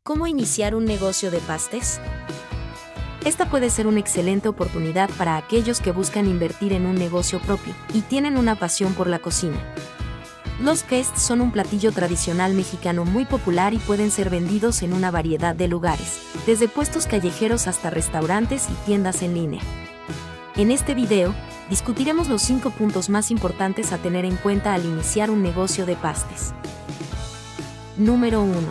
¿Cómo iniciar un negocio de pastes? Esta puede ser una excelente oportunidad para aquellos que buscan invertir en un negocio propio y tienen una pasión por la cocina. Los pastes son un platillo tradicional mexicano muy popular y pueden ser vendidos en una variedad de lugares, desde puestos callejeros hasta restaurantes y tiendas en línea. En este video, discutiremos los 5 puntos más importantes a tener en cuenta al iniciar un negocio de pastes. Número 1.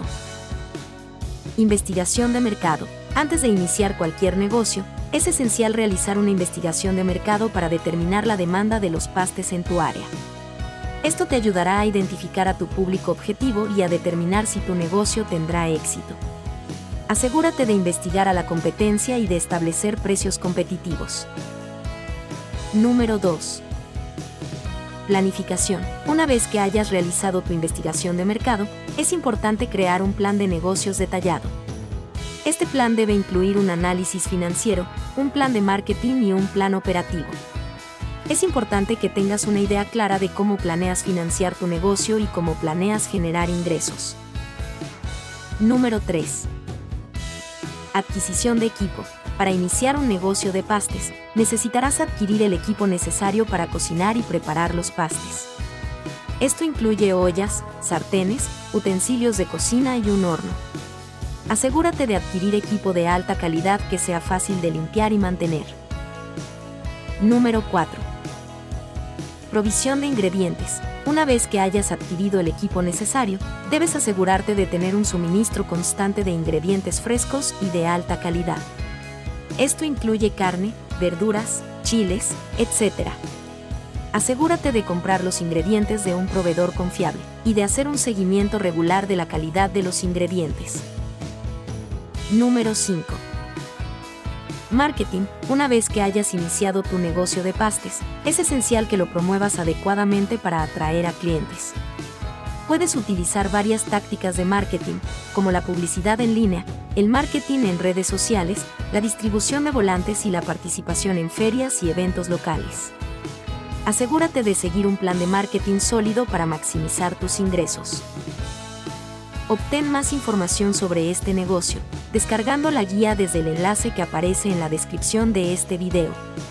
Investigación de mercado. Antes de iniciar cualquier negocio, es esencial realizar una investigación de mercado para determinar la demanda de los pastes en tu área. Esto te ayudará a identificar a tu público objetivo y a determinar si tu negocio tendrá éxito. Asegúrate de investigar a la competencia y de establecer precios competitivos. Número 2. Planificación. Una vez que hayas realizado tu investigación de mercado, es importante crear un plan de negocios detallado. Este plan debe incluir un análisis financiero, un plan de marketing y un plan operativo. Es importante que tengas una idea clara de cómo planeas financiar tu negocio y cómo planeas generar ingresos. Número 3. Adquisición de equipo. Para iniciar un negocio de pastes, necesitarás adquirir el equipo necesario para cocinar y preparar los pastes. Esto incluye ollas, sartenes, utensilios de cocina y un horno. Asegúrate de adquirir equipo de alta calidad que sea fácil de limpiar y mantener. Número 4. Provisión de ingredientes. Una vez que hayas adquirido el equipo necesario, debes asegurarte de tener un suministro constante de ingredientes frescos y de alta calidad. Esto incluye carne, verduras, chiles, etc. Asegúrate de comprar los ingredientes de un proveedor confiable y de hacer un seguimiento regular de la calidad de los ingredientes. Número 5. Marketing. Una vez que hayas iniciado tu negocio de pastes, es esencial que lo promuevas adecuadamente para atraer a clientes. Puedes utilizar varias tácticas de marketing, como la publicidad en línea, el marketing en redes sociales, la distribución de volantes y la participación en ferias y eventos locales. Asegúrate de seguir un plan de marketing sólido para maximizar tus ingresos. Obtén más información sobre este negocio, descargando la guía desde el enlace que aparece en la descripción de este video.